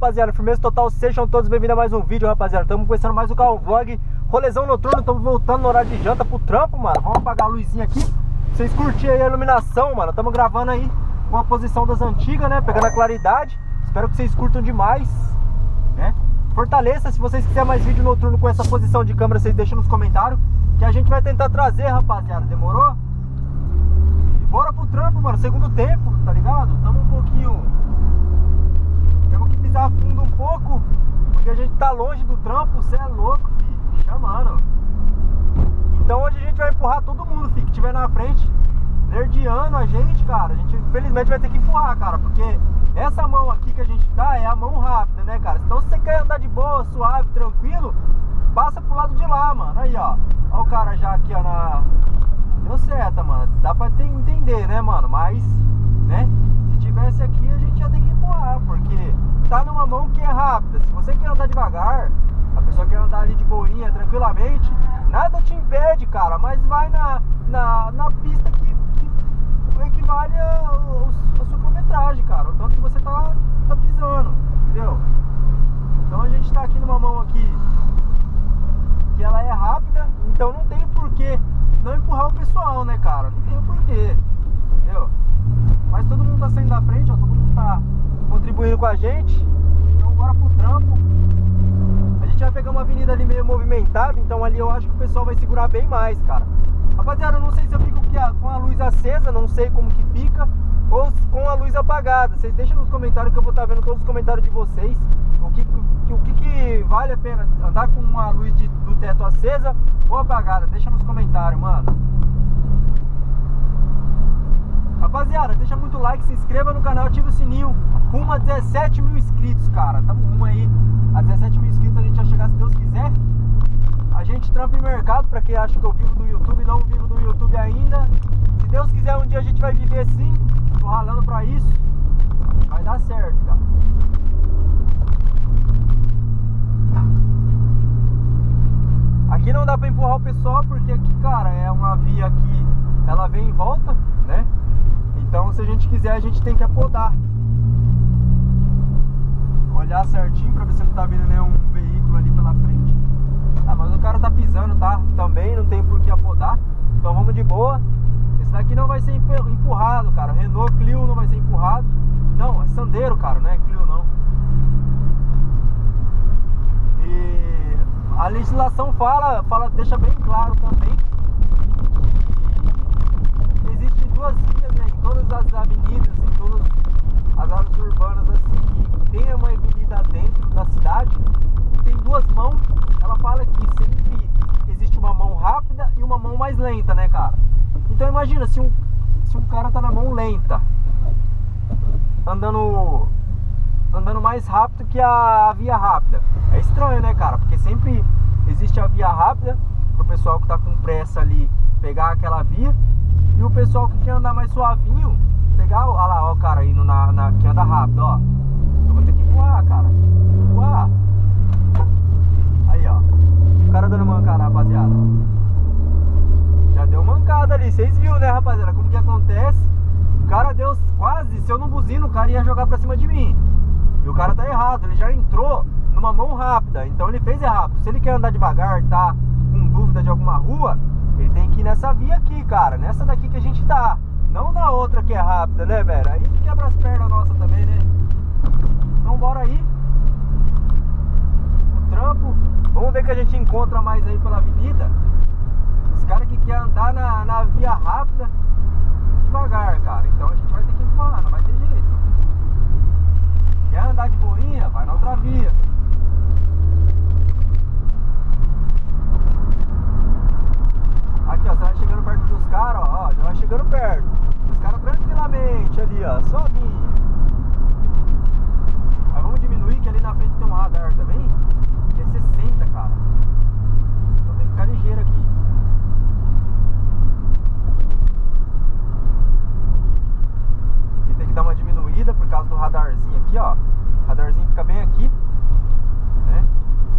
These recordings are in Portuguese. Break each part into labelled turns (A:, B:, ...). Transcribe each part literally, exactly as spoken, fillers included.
A: rapaziada, firmeza total, sejam todos bem-vindos a mais um vídeo, rapaziada. Estamos começando mais um carro vlog, rolezão noturno, estamos voltando no horário de janta pro trampo, mano. Vamos apagar a luzinha aqui, pra vocês curtirem aí a iluminação, mano. Estamos gravando aí com a posição das antigas, né, pegando a claridade. Espero que vocês curtam demais, né. Fortaleça, se vocês quiserem mais vídeo noturno com essa posição de câmera, vocês deixam nos comentários, que a gente vai tentar trazer, rapaziada, demorou? E bora pro trampo, mano, segundo tempo, tá ligado? Estamos um pouquinho... Temos que pisar fundo um pouco, porque a gente tá longe do trampo, você é louco, filho, chamando. Então hoje a gente vai empurrar todo mundo, filho, que tiver na frente, nerdeando a gente, cara. A gente infelizmente vai ter que empurrar, cara, porque essa mão aqui que a gente tá é a mão rápida, né, cara? Então se você quer andar de boa, suave, tranquilo, passa pro lado de lá, mano. Aí, ó, ó o cara já aqui, ó, na... Deu seta, mano, dá pra ter, entender, né, mano, mas, né, se tivesse aqui a gente ia ter que empurrar, porque tá numa mão que é rápida. Se você quer andar devagar, a pessoa quer andar ali de boinha, tranquilamente, nada te impede, cara, mas vai na, na, na pista que, que equivale a, a sua quilometragem, cara, o tanto que você tá, tá pisando, entendeu? Então a gente tá aqui numa mão aqui que ela é rápida, então não tem porquê não empurrar o pessoal, né, cara? Não tem o porquê, entendeu? Mas todo mundo tá saindo da frente, ó, todo mundo tá contribuindo com a gente. Então bora pro trampo. A gente vai pegar uma avenida ali meio movimentada, então ali eu acho que o pessoal vai segurar bem mais, cara. Rapaziada, eu não sei se eu fico com a luz acesa, não sei como que fica, ou com a luz apagada. Vocês deixam nos comentários que eu vou estar vendo todos os comentários de vocês. O que, o que, que vale a pena, andar com uma luz de, do teto acesa ou apagada? Deixa nos comentários, mano. Rapaziada, deixa muito like, se inscreva no canal, ativa o sininho. Rumo a dezessete mil inscritos, cara. Tamo rumo aí a dezessete mil inscritos, a gente vai chegar se Deus quiser. A gente trampa em mercado, pra quem acha que eu vivo do YouTube, não vivo do YouTube ainda. Se Deus quiser, um dia a gente vai viver sim. Tô ralando pra isso. Vai dar certo, cara. Aqui não dá pra empurrar o pessoal, porque aqui, cara, é uma via que ela vem em volta, né? Então se a gente quiser, a gente tem que apodar. Olhar certinho pra ver se não tá vindo nenhum veículo ali pela frente. Ah, mas o cara tá pisando, tá? Também não tem por que apodar. Então vamos de boa. Esse daqui não vai ser empurrado, cara. Renault Clio não vai ser empurrado. Não, é Sandero, cara, não é Clio não. E a legislação fala, fala, deixa bem claro também que existem duas vias, né, em todas as avenidas, em todas as áreas urbanas assim, que tem uma avenida dentro da cidade, tem duas mãos. Ela fala que sempre existe uma mão rápida e uma mão mais lenta, né, cara? Então imagina, se um, se um cara tá na mão lenta, andando andando mais rápido que a, a via rápida, é estranho, né, cara? Porque sempre existe a via rápida pro pessoal que tá com pressa ali pegar aquela via, e o pessoal que quer andar mais suavinho pegar, olha lá, ó, o cara indo na, na que anda rápido, ó. Eu vou ter que empurrar, cara. Empurrar. Aí, ó. O cara dando mancada, rapaziada. Já deu mancada ali. Vocês viram, né, rapaziada? Como que acontece? O cara deu quase, se eu não buzino, o cara ia jogar pra cima de mim. E o cara tá errado, ele já entrou numa mão rápida, então ele fez errado. Se ele quer andar devagar, tá com dúvida de alguma rua, ele tem que ir nessa via aqui, cara. Nessa daqui que a gente tá. Não na outra que é rápida, né, velho? Aí quebra as pernas nossas também, né? Então bora aí o trampo. Vamos ver o que a gente encontra mais aí pela avenida. Os caras que querem andar na, na via rápida devagar, cara. Então a gente vai ter que empurrar, não vai ter jeito. Quer andar de boinha? Vai na outra via. Aqui, ó, você vai chegando perto dos caras, ó, ó, já vai chegando perto. Os caras tranquilamente ali, ó, só vir. Mas vamos diminuir, que ali na frente tem um radar também, que é sessenta, cara. Então tem que ficar ligeiro aqui. Aqui tem que dar uma diminuída por causa do radarzinho aqui, ó. O radarzinho fica bem aqui, né?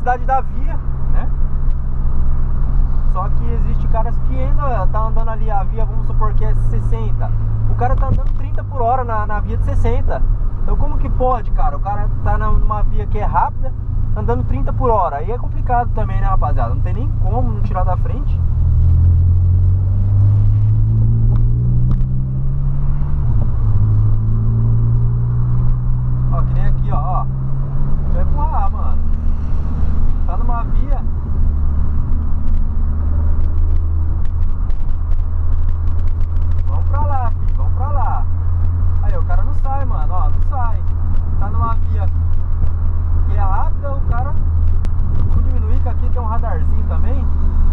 A: velocidade da via, né? Só que existe caras que ainda tá andando ali a via, vamos supor que é sessenta. O cara tá andando trinta por hora na, na via de sessenta. Então como que pode, cara? O cara tá numa via que é rápida, andando trinta por hora. Aí é complicado também, né, rapaziada? Não tem nem como não tirar da frente. Ó, que nem aqui, ó, ó. Vai empurrar, mano. Tá numa via. Vamos pra lá, filho, vamos pra lá. Aí, o cara não sai, mano, ó, não sai. Tá numa via que é rápida, o cara. Vamos diminuir, que aqui tem um radarzinho também.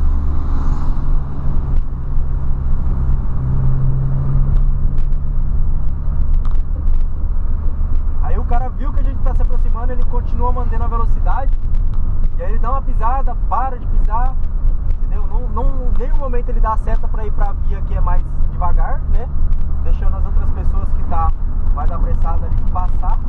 A: Aí o cara viu que a gente tá se aproximando, ele continua mantendo a velocidade. E aí ele dá uma pisada, para de pisar, entendeu? Não, não, nenhum momento ele dá a seta pra ir pra via que é mais devagar, né? Deixando as outras pessoas que tá mais apressada ali passar.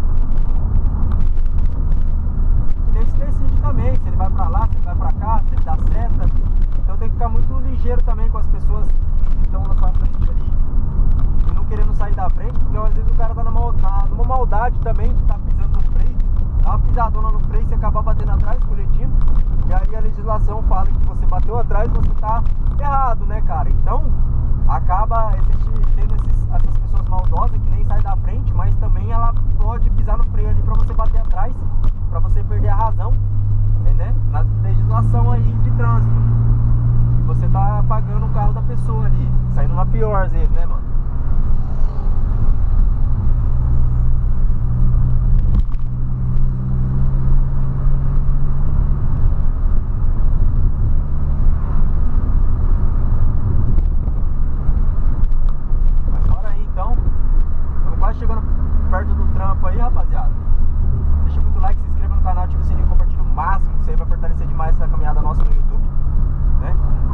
A: E ele se decide também, se ele vai pra lá, se ele vai pra cá, se ele dá seta. Então tem que ficar muito ligeiro também com as pessoas que estão na sua frente ali e não querendo sair da frente, porque às vezes o cara tá numa, numa maldade também de tá pisando no freio. Dá uma pisadona no freio e você acabar batendo atrás, colidindo. E aí a legislação fala que você bateu atrás, você tá errado, né, cara? Então, acaba existe, tendo esses, essas pessoas maldosas que nem saem da frente, mas também ela pode pisar no freio ali pra você bater atrás, pra você perder a razão, né? Na legislação aí de trânsito. E você tá apagando o carro da pessoa ali, saindo na pior às vezes, né, mano? Chegando perto do trampo aí, rapaziada. Deixa muito like, se inscreva no canal, ativa o sininho, compartilha o máximo, que isso aí vai fortalecer demais essa caminhada nossa no YouTube, né?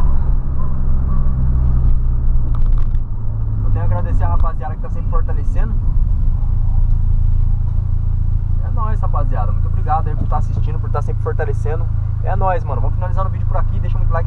A: Eu tenho a agradecer a rapaziada que tá sempre fortalecendo. É nóis, rapaziada. Muito obrigado aí por estar assistindo, por estar sempre fortalecendo. É nóis, mano. Vamos finalizando o vídeo por aqui. Deixa muito like.